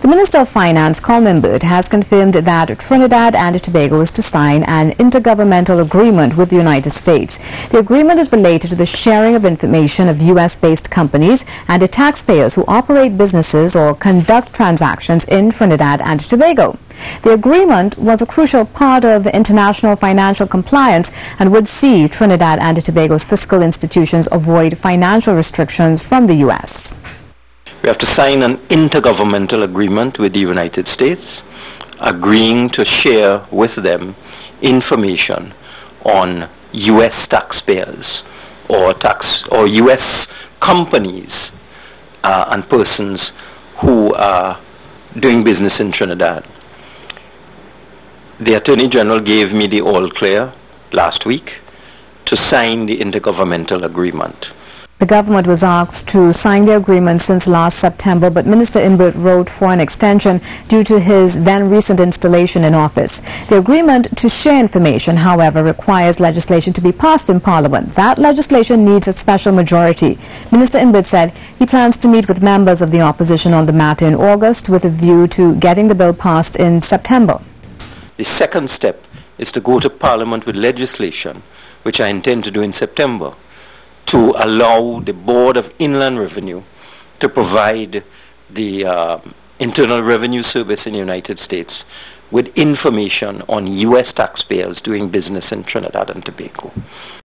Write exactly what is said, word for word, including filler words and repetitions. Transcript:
The Minister of Finance, Colm Imbert, has confirmed that Trinidad and Tobago is to sign an intergovernmental agreement with the United States. The agreement is related to the sharing of information of U S-based companies and to taxpayers who operate businesses or conduct transactions in Trinidad and Tobago. The agreement was a crucial part of international financial compliance and would see Trinidad and Tobago's fiscal institutions avoid financial restrictions from the U S. We have to sign an intergovernmental agreement with the United States, agreeing to share with them information on U S taxpayers or tax or U S companies uh, and persons who are doing business in Trinidad. The Attorney General gave me the all clear last week to sign the intergovernmental agreement. The government was asked to sign the agreement since last September, but Minister Imbert wrote for an extension due to his then recent installation in office. The agreement to share information, however, requires legislation to be passed in Parliament. That legislation needs a special majority. Minister Imbert said he plans to meet with members of the opposition on the matter in August with a view to getting the bill passed in September. The second step is to go to Parliament with legislation, which I intend to do in September, to allow the Board of Inland Revenue to provide the uh, Internal Revenue Service in the United States with information on U S taxpayers doing business in Trinidad and Tobago.